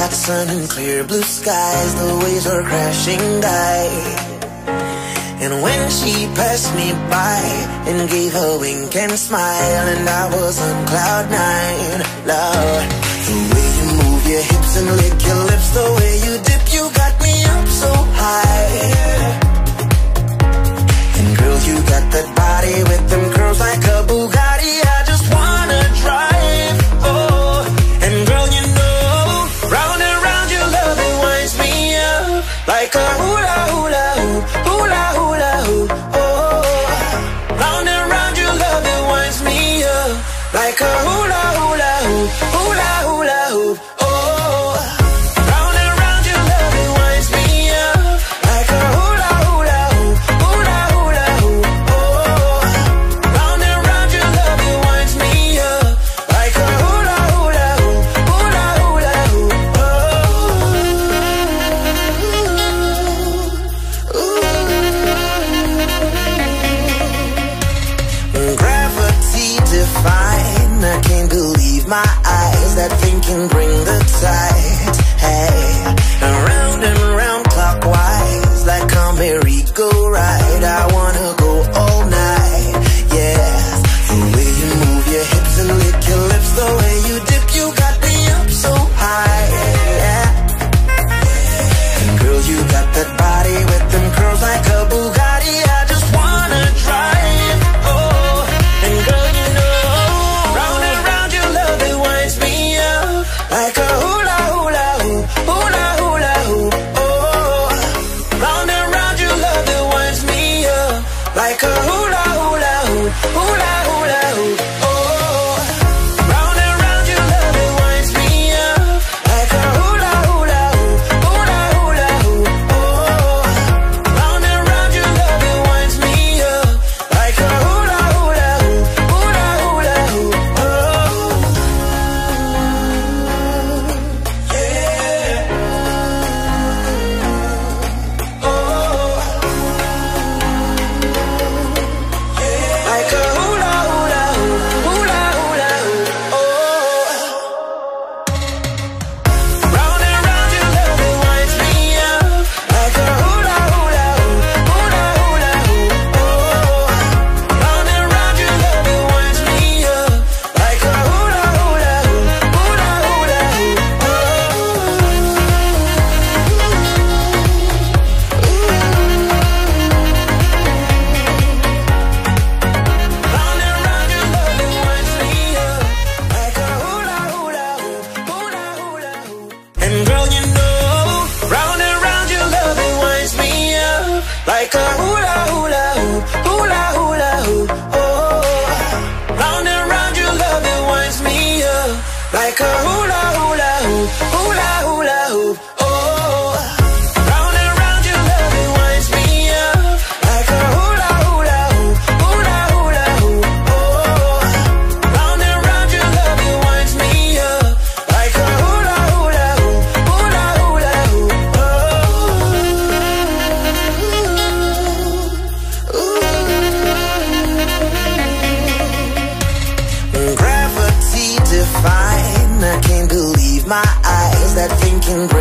Hot sun and clear blue skies, the waves are crashing by. And when she passed me by and gave a wink and smile, and I was on cloud nine, Lord. The way you move your hips and lick your lips, the way you dip, you got me up so high. And girl, you got that body with them curls like a Bugatti, I just wanna drive, oh. And girl, you know, round and round your love, it winds me up like a hula hula hoop, hula hula hoop, oh. Round and round your love, it winds me up like a hula hula hoop, hula hula hoop, oh. Round and round your love, it winds me up like a hula hula hoop, hula hula hoop, oh. Round and round your love, it winds me up like a hula hula hoop, hula hula hoop, oh. Gravity define, I can't believe my eyes, that thing can bring the tide. Hey, around and round clockwise, like a merry-go-round, I wanna go all night, yeah. The way you move your hips and lick your lips, the way you dip, you got me up so high, yeah. And girl, you got that body with them curls like a Bugatti, I just wanna drive, oh. And girl, you know, round and round your love, it winds me up like a hula hula hoop, hula hula hoop, oh. Round and round your love, it winds me up like a hula hula hoop, hula hula hoop, oh. Round and round your love, it winds me up like a hula hula hoop, hula hula hoop, oh. Round and round your love, it winds me up like a hula hula hoop, hula hula hoop, oh. Yeah. Oh. Like a hula hula hoop, hula hula hoop, oh. Round and round your love, it winds me up like a hula hula hoop, hula hula hoop, oh. Round and round your love, it winds me up like a hula hula hoop, hula hula hoop, Round and round your love, it winds me up like a hula hula hoop, hula hula hoop. And girl, you know, round and round your love, it winds me up like a hula hula hoop, hula hula hoop, oh. Round and round your love, it winds me up like a hula hula hoop, hula hula hoop, oh. Round and round your love, it winds me up like a hula hula hoop, hula hula hoop, oh. Round and round your love, it winds me up like a hula hula hoop, hula hula hoop, oh. Gravity define, I can't believe my eyes, that thing can bring